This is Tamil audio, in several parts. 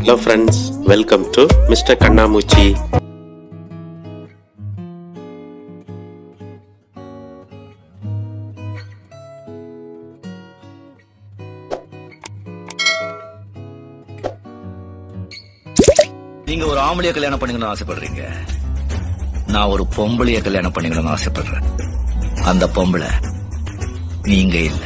Hello friends, welcome to Mr. Kannamoochi. நீங்க ஒரு ஆம்பளைய கல்யாணம் பண்ணிக்கணும்னு ஆசைப்படுறீங்க. நான் ஒரு பொம்பளைய கல்யாணம் பண்ணிக்கணும்னு ஆசைப்படுறேன். அந்த பொம்பளை நீங்க இல்ல.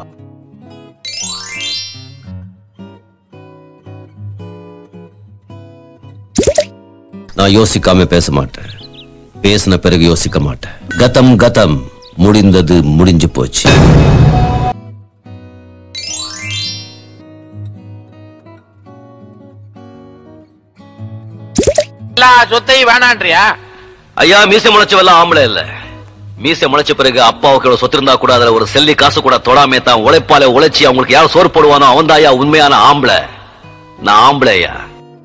நான் யோசிக்காம பேச மாட்டேன். பேசின பிறகு யோசிக்க மாட்டேன். கதம் கதம், முடிந்தது முடிஞ்சு போச்சு. சொத்தை வேணான்றியா? ஐயா, மீசை முளைச்சவெல்லாம் ஆம்பளை இல்ல. மீசை முளைச்ச பிறகு அப்பாவுக்கு சொத்து இருந்தா கூட அதுல ஒரு செல்லி காசு கூட தொடாமே தான் உழைப்பால உழைச்சி அவங்களுக்கு யாரும் சோறு போடுவானோ அவன் தான் ஐயா உண்மையான ஆம்பளை. நான் ஆம்பளை ஐயா.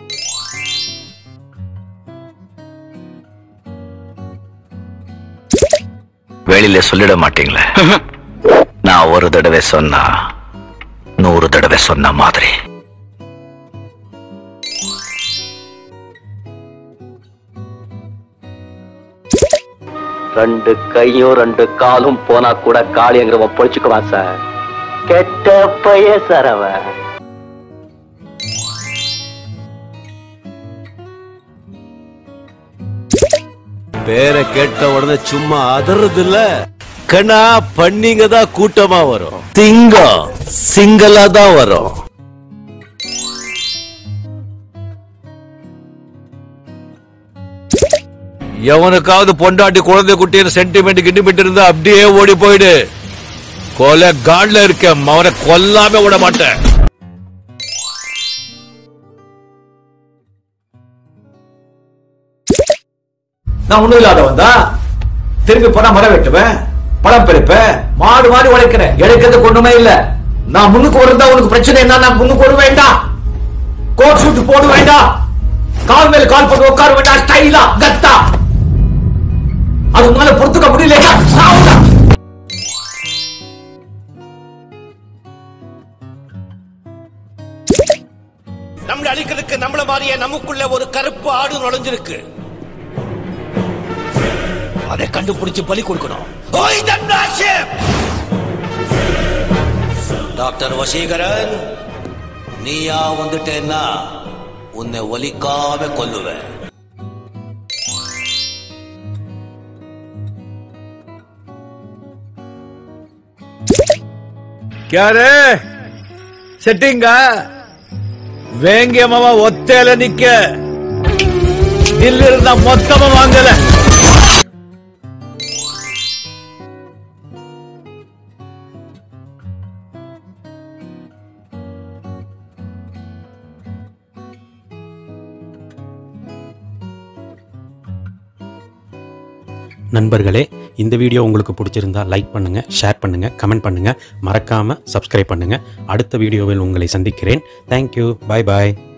வெளியில சொல்லிட மாட்டீங்களே. நான் ஒரு தடவை சொன்னா 100 தடவை சொன்ன மாதிரி. ரெண்டு கையும் ரெண்டு காலும் போனா கூட காளியங்கிறவன் பொழிச்சுக்குவான் சார். கெட்ட பைய சார் அவன். பேரை கேட்ட உடனே சும்மா அதறது இல்ல கண்ணா, பண்ணிங்க தான் கூட்டமா வரும். திங்கம் சிங்களா தான் வரும். எவனுக்காவது பொண்டாட்டி குழந்தை குட்டின்னு சென்டிமெண்ட் கிண்டிமெண்ட் இருந்தா அப்படியே ஓடி போயிடு. கொலை காட்ல இருக்க அவனை கொல்லாம விட மாட்டேன். நான் ஒண்ணும் இல்லாதவன் தான். திரும்பி போனா மரம் வெட்டுவேன், பழம் பறிப்பேன், மாடு மாடி உழைக்கிறேன். எடுக்கிறதுக்கு ஒண்ணுமே இல்ல. நான் முன்னுக்கு வருந்தா உனக்கு பிரச்சனை என்ன? நான் முன்னுக்கு வர வேண்டாம், கோட் சூட் போட வேண்டாம், கால் மேல கால் போட்டு உட்கார வேண்டாம், ஸ்டைலா கத்தா. அது மேல பொறுத்துக்க முடியல. நம்மள அழிக்கிறதுக்கு நம்மள மாதிரியே நமக்குள்ள ஒரு கருப்பு ஆடு நுழைஞ்சிருக்கு. அதை கண்டுபிடிச்சு பலி கொடுக்கணும். டாக்டர் வசீகரன், நீயா வந்துட்டேன்னா உன்னை ஒலிக்காம கொல்லுவேன். ಕ್ಯಾರೆ ಸೆಟ್ಟಿಂಗ வேங்கியமாவா ஒத்தையில நிக்க இல்லிருந்தா மொத்தமா வாங்கல. நண்பர்களே, இந்த வீடியோ உங்களுக்கு பிடிச்சிருந்தா லைக் பண்ணுங்க, ஷேர் பண்ணுங்க, கமெண்ட் பண்ணுங்க, மறக்காம சப்ஸ்கிரைப் பண்ணுங்க. அடுத்த வீடியோவில் உங்களை சந்திக்கிறேன். தேங்க்யூ. பாய் பாய்.